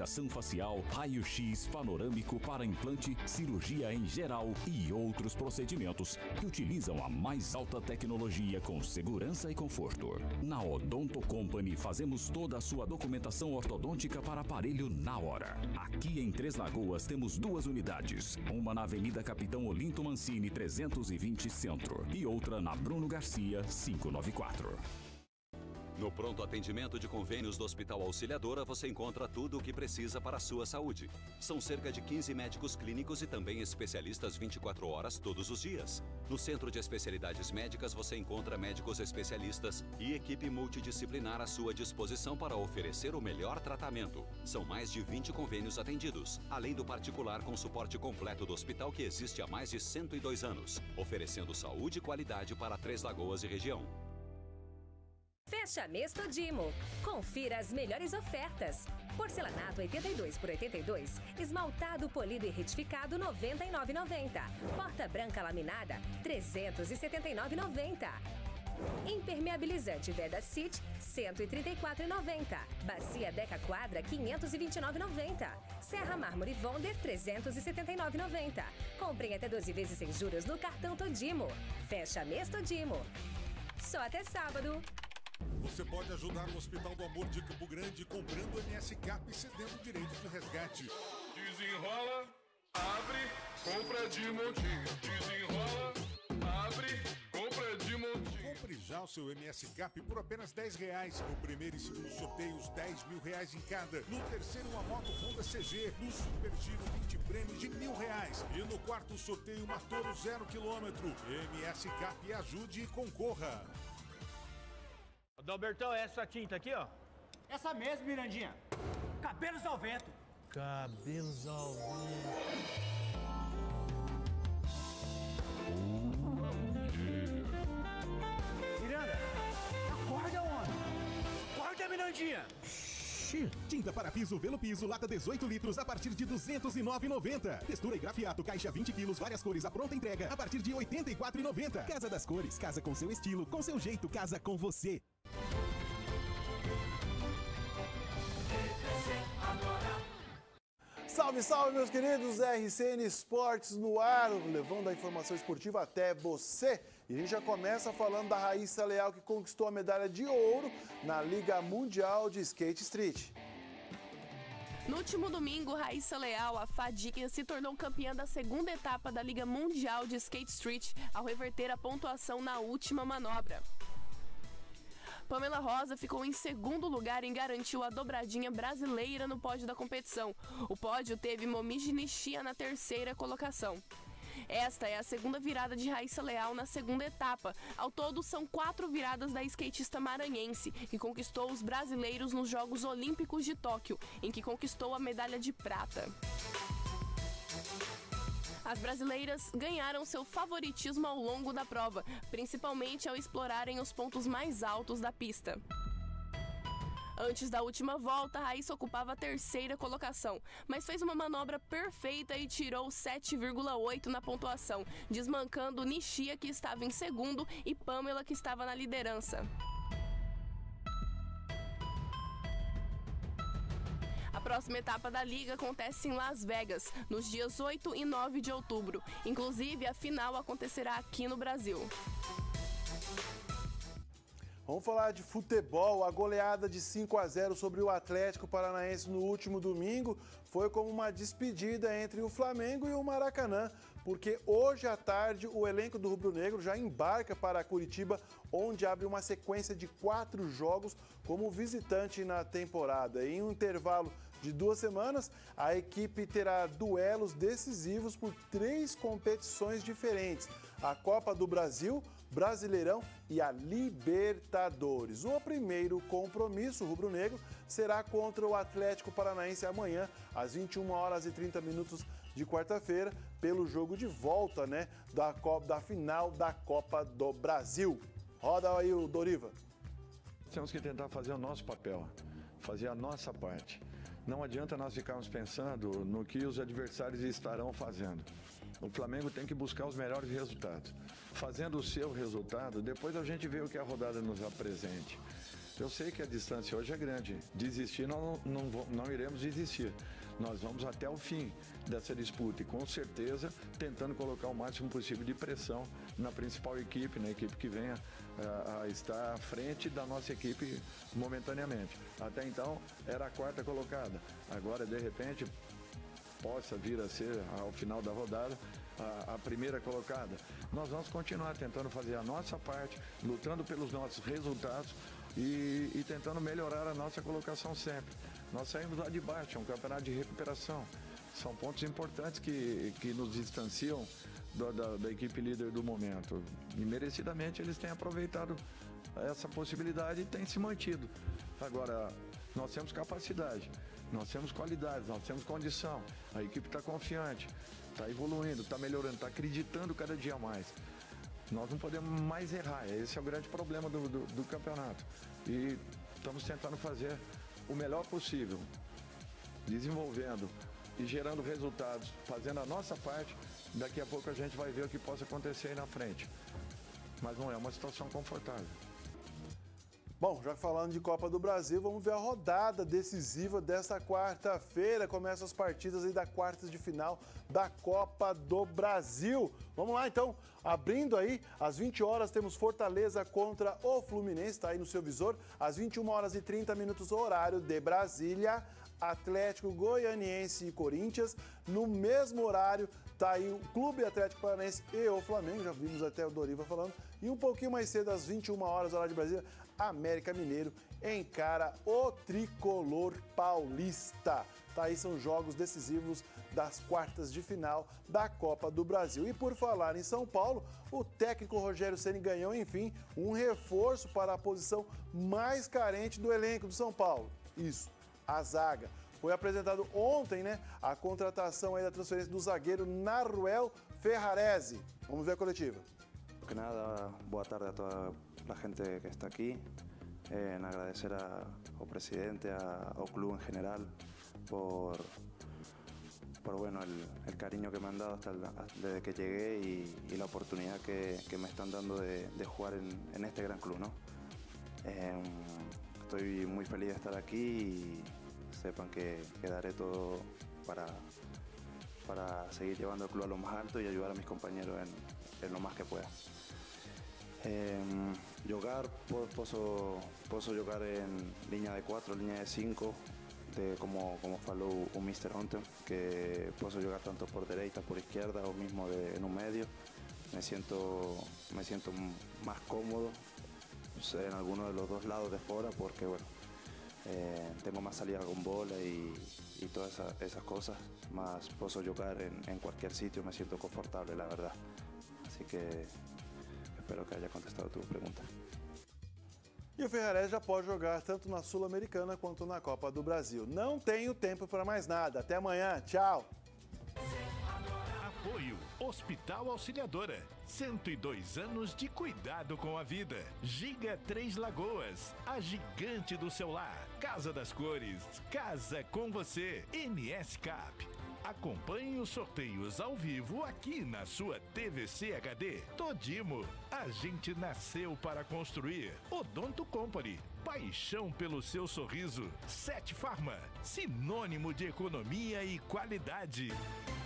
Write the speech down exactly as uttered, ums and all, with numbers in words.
reabilitação facial, raio-x panorâmico para implante, cirurgia em geral e outros procedimentos que utilizam a mais alta tecnologia com segurança e conforto. Na Odonto Company fazemos toda a sua documentação ortodôntica para aparelho na hora. Aqui em Três Lagoas temos duas unidades, uma na Avenida Capitão Olinto Mancini trezentos e vinte Centro e outra na Bruno Garcia quinhentos e noventa e quatro. No pronto atendimento de convênios do Hospital Auxiliadora, você encontra tudo o que precisa para a sua saúde. São cerca de quinze médicos clínicos e também especialistas vinte e quatro horas todos os dias. No Centro de Especialidades Médicas, você encontra médicos especialistas e equipe multidisciplinar à sua disposição para oferecer o melhor tratamento. São mais de vinte convênios atendidos, além do particular com suporte completo do hospital que existe há mais de cento e dois anos, oferecendo saúde e qualidade para Três Lagoas e região. Fecha mês Todimo. Confira as melhores ofertas. Porcelanato oitenta e dois por oitenta e dois, esmaltado polido e retificado noventa e nove reais e noventa centavos. Porta branca laminada trezentos e setenta e nove reais e noventa centavos. Impermeabilizante Vedacity cento e trinta e quatro reais e noventa centavos. Bacia Deca Quadra quinhentos e vinte e nove reais e noventa centavos. Serra Mármore Wonder trezentos e setenta e nove reais e noventa centavos. Comprem até doze vezes sem juros no cartão Todimo. Fecha mês Todimo. Só até sábado. Você pode ajudar o Hospital do Amor de Campo Grande comprando M S Cap e cedendo direitos de resgate. Desenrola, abre, compra de montinho. Desenrola, abre, compra de montinho. Compre já o seu M S Cap por apenas dez reais. No primeiro e segundo sorteios, dez mil reais em cada. No terceiro, uma moto Honda C G. No Super Giro, vinte prêmios de mil reais. E no quarto sorteio, uma Toro zero quilômetro. M S Cap, ajude e concorra. Dalbertão, essa tinta aqui, ó. Essa mesmo, Mirandinha. Cabelos ao vento. Cabelos ao vento. Miranda, acorda, homem. Acorda, Mirandinha. Tinta para piso Velo Piso, lata dezoito litros a partir de duzentos e nove reais e noventa centavos. Textura e grafiato, caixa vinte quilos, várias cores, a pronta entrega a partir de oitenta e quatro reais e noventa centavos. Casa das Cores, casa com seu estilo, com seu jeito, casa com você. Salve, salve, meus queridos, R C N Esportes no ar, levando a informação esportiva até você. E a gente já começa falando da Raíssa Leal, que conquistou a medalha de ouro na Liga Mundial de Skate Street. No último domingo, Raíssa Leal, a fadinha, se tornou campeã da segunda etapa da Liga Mundial de Skate Street, ao reverter a pontuação na última manobra. Pamela Rosa ficou em segundo lugar e garantiu a dobradinha brasileira no pódio da competição. O pódio teve Momiji Nishia na terceira colocação. Esta é a segunda virada de Raíssa Leal na segunda etapa. Ao todo, são quatro viradas da skatista maranhense, que conquistou os brasileiros nos Jogos Olímpicos de Tóquio, em que conquistou a medalha de prata. As brasileiras ganharam seu favoritismo ao longo da prova, principalmente ao explorarem os pontos mais altos da pista. Antes da última volta, Raíssa ocupava a terceira colocação, mas fez uma manobra perfeita e tirou sete vírgula oito na pontuação, desmancando Nishia, que estava em segundo, e Pamela, que estava na liderança. A próxima etapa da Liga acontece em Las Vegas, nos dias oito e nove de outubro. Inclusive, a final acontecerá aqui no Brasil. Vamos falar de futebol. A goleada de cinco a zero sobre o Atlético Paranaense no último domingo foi como uma despedida entre o Flamengo e o Maracanã, porque hoje à tarde o elenco do Rubro Negro já embarca para Curitiba, onde abre uma sequência de quatro jogos como visitante na temporada. Em um intervalo de duas semanas, a equipe terá duelos decisivos por três competições diferentes: a Copa do Brasil, Brasileirão e a Libertadores. O primeiro compromisso rubro-negro será contra o Atlético Paranaense amanhã, às vinte e uma horas e trinta minutos de quarta-feira, pelo jogo de volta, né, da, Copa, da final da Copa do Brasil. Roda aí o Doriva. Temos que tentar fazer o nosso papel, fazer a nossa parte. Não adianta nós ficarmos pensando no que os adversários estarão fazendo. O Flamengo tem que buscar os melhores resultados. Fazendo o seu resultado, depois a gente vê o que a rodada nos apresente. Eu sei que a distância hoje é grande. Desistir, não, não, não, não iremos desistir. Nós vamos até o fim dessa disputa e, com certeza, tentando colocar o máximo possível de pressão na principal equipe, na equipe que venha a, a estar à frente da nossa equipe momentaneamente. Até então, era a quarta colocada. Agora, de repente, possa vir a ser, ao final da rodada, a, a primeira colocada. Nós vamos continuar tentando fazer a nossa parte, lutando pelos nossos resultados e, e tentando melhorar a nossa colocação sempre. Nós saímos lá de baixo, é um campeonato de recuperação. São pontos importantes que, que nos distanciam da, da, da equipe líder do momento. E merecidamente eles têm aproveitado essa possibilidade e têm se mantido. Agora, nós temos capacidade, nós temos qualidade, nós temos condição. A equipe está confiante, está evoluindo, está melhorando, está acreditando cada dia mais. Nós não podemos mais errar, esse é o grande problema do, do, do campeonato. E estamos tentando fazer o melhor possível, desenvolvendo e gerando resultados, fazendo a nossa parte. Daqui a pouco a gente vai ver o que possa acontecer aí na frente. Mas não é uma situação confortável. Bom, já falando de Copa do Brasil, vamos ver a rodada decisiva desta quarta-feira. Começam as partidas aí da quartas de final da Copa do Brasil. Vamos lá então, abrindo aí, às vinte horas temos Fortaleza contra o Fluminense, tá aí no seu visor. Às vinte e uma horas e trinta minutos, horário de Brasília, Atlético Goianiense e Corinthians. No mesmo horário, tá aí o Clube Atlético Paranaense e o Flamengo, já vimos até o Doriva falando. E um pouquinho mais cedo, às vinte e uma horas, horário de Brasília, América Mineiro encara o tricolor paulista. Tá aí, são jogos decisivos das quartas de final da Copa do Brasil. E por falar em São Paulo, o técnico Rogério Ceni ganhou, enfim, um reforço para a posição mais carente do elenco do São Paulo. Isso, a zaga. Foi apresentado ontem, né, a contratação aí da transferência do zagueiro Naruel Ferrarese. Vamos ver a coletiva. Que nada, boa tarde a toda a gente que está aqui. Eh, en agradecer a, ao presidente, a, ao club en general, por, por bueno, el, el cariño que me han dado hasta el, desde que llegué y, y la oportunidad que, que me están dando de, de jugar en, en este gran club, ¿no? Eh, estoy muy feliz de estar aquí y sepan que, que daré todo para, para seguir llevando el club a lo más alto y ayudar a mis compañeros en, en lo más que pueda. Eh, jugar, posso, posso jogar en línea de cuatro, línea de cinco, de, como, como falou o mister ontem, que posso jogar tanto por derecha, por izquierda o mismo de, en un medio. Me siento, me siento más cómodo en alguno de los dos lados de fuera porque bueno, eh, tengo más salida con bola y, y todas esa, esas cosas, más posso jogar en, en cualquier sitio, me siento confortable, la verdad. Así que espero que haya contestado tu pergunta. E o Ferrarese já pode jogar tanto na Sul-Americana quanto na Copa do Brasil. Não tenho tempo para mais nada. Até amanhã. Tchau. Apoio Hospital Auxiliadora. cento e dois anos de cuidado com a vida. Giga Três Lagoas, a gigante do seu lar. Casa das Cores, casa com você. N S Cap. Acompanhe os sorteios ao vivo aqui na sua T V C H D. Todimo, a gente nasceu para construir. Odonto Company, paixão pelo seu sorriso. Sete Farma, sinônimo de economia e qualidade.